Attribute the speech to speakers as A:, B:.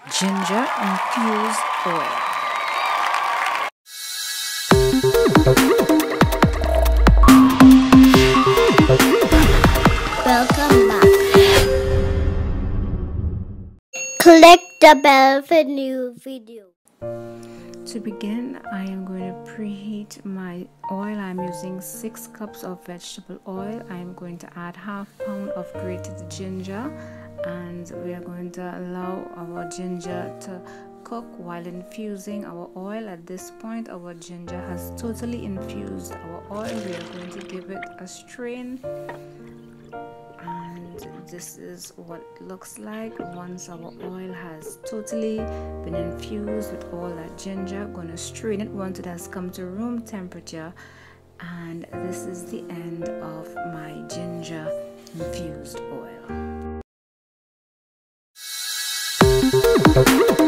A: ginger infused oil.
B: Welcome back. Click the bell for new video.
A: To begin, I am going to preheat my oil. I'm using 6 cups of vegetable oil. I am going to add ½ pound of grated ginger, and we are going to allow our ginger to cook while infusing our oil. At this point, our ginger has totally infused our oil. We are going to give it a strain, and this is what it looks like once our oil has totally been infused with all that ginger. I'm going to strain it once it has come to room temperature, and this is the end of my ginger infused oil.